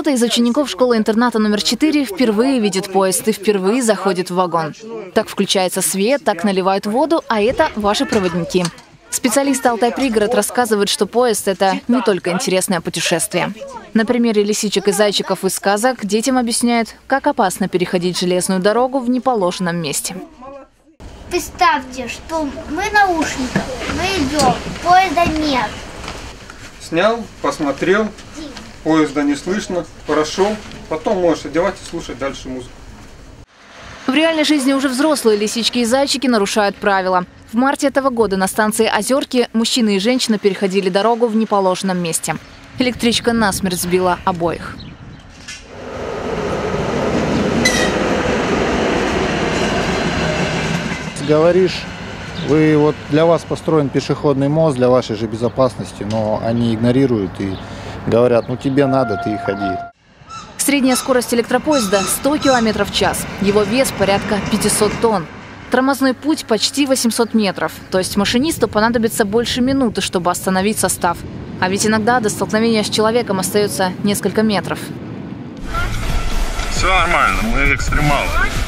Кто-то из учеников школы-интерната номер 4 впервые видит поезд и впервые заходит в вагон. Так включается свет, так наливают воду, а это ваши проводники. Специалисты «Алтай-Пригород» рассказывают, что поезд – это не только интересное путешествие. На примере лисичек и зайчиков из сказок детям объясняют, как опасно переходить железную дорогу в неположенном месте. Представьте, что мы наушниках, мы идем, поезда нет. Снял, посмотрел, поезда не слышно, прошел, потом можешь одевать и слушать дальше музыку. В реальной жизни уже взрослые лисички и зайчики нарушают правила. В марте этого года на станции Озерки мужчина и женщина переходили дорогу в неположенном месте. Электричка насмерть сбила обоих. Говоришь, для вас построен пешеходный мост для вашей же безопасности, но они игнорируют и говорят, ну тебе надо, ты и ходи. Средняя скорость электропоезда 100 км в час. Его вес порядка 500 тонн. Тормозной путь почти 800 метров. То есть машинисту понадобится больше минуты, чтобы остановить состав. А ведь иногда до столкновения с человеком остается несколько метров. Все нормально, мы экстремалы.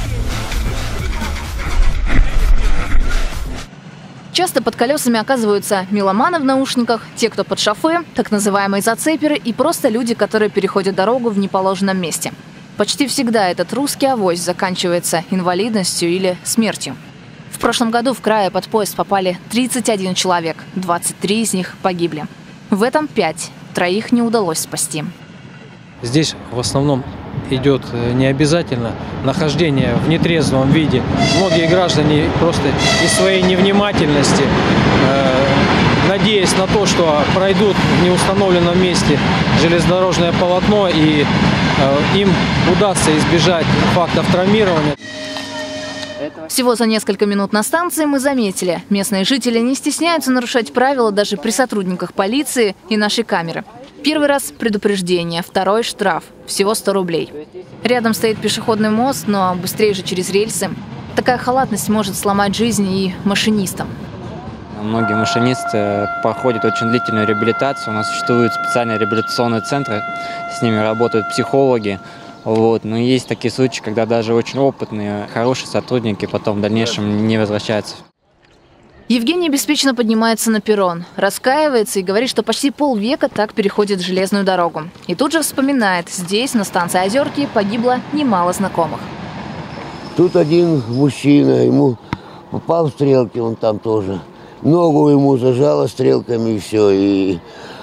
Часто под колесами оказываются меломаны в наушниках, те, кто под шофе, так называемые зацеперы и просто люди, которые переходят дорогу в неположенном месте. Почти всегда этот русский авось заканчивается инвалидностью или смертью. В прошлом году в крае под поезд попали 31 человек, 23 из них погибли. В этом 5, троих не удалось спасти. Здесь в основном идет не обязательно нахождение в нетрезвом виде. Многие граждане просто из своей невнимательности, надеясь на то, что пройдут в неустановленном месте железнодорожное полотно и им удастся избежать фактов травмирования. Всего за несколько минут на станции мы заметили, местные жители не стесняются нарушать правила даже при сотрудниках полиции и нашей камеры. Первый раз предупреждение, второй штраф. Всего 100 рублей. Рядом стоит пешеходный мост, но быстрее же через рельсы. Такая халатность может сломать жизнь и машинистам. Многие машинисты проходят очень длительную реабилитацию. У нас существуют специальные реабилитационные центры, с ними работают психологи. Но есть такие случаи, когда даже очень опытные, хорошие сотрудники потом в дальнейшем не возвращаются. Евгений беспечно поднимается на перрон, раскаивается и говорит, что почти полвека так переходит железную дорогу. И тут же вспоминает, здесь, на станции Озерки, погибло немало знакомых. Тут один мужчина, ему попал в стрелки, он там тоже. Ногу ему зажало стрелками и все.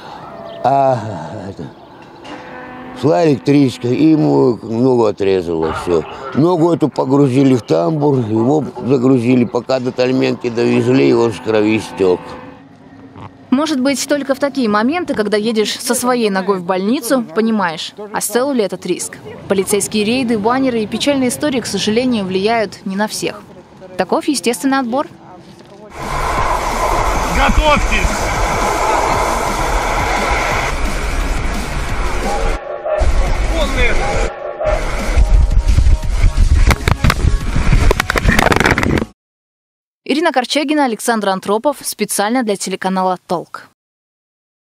Шла электричка, и ему ногу отрезало, все. Ногу эту погрузили в тамбур, его загрузили, пока до Тальменки довезли, и он в крови стек. Может быть, только в такие моменты, когда едешь со своей ногой в больницу, понимаешь, а стоил ли этот риск. Полицейские рейды, баннеры и печальные истории, к сожалению, влияют не на всех. Таков естественный отбор. Готовьтесь! Ирина Корчагина, Александр Антропов. Специально для телеканала «Толк».